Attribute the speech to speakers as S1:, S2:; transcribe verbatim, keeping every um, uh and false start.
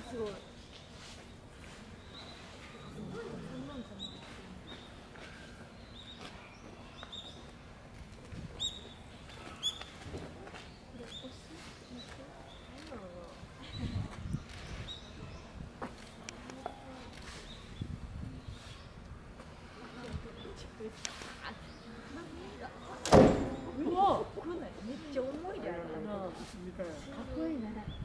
S1: すごい。うわ、これめっちゃ重いであるな。かっこいいね。